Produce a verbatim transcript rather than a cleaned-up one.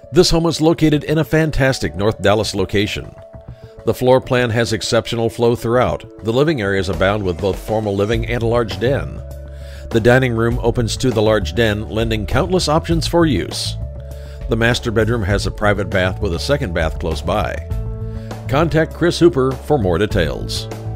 This home is located in a fantastic North Dallas location. The floor plan has exceptional flow throughout. The living areas abound with both formal living and a large den. The dining room opens to the large den, lending countless options for use. The master bedroom has a private bath with a second bath close by. Contact Chris Hooper for more details.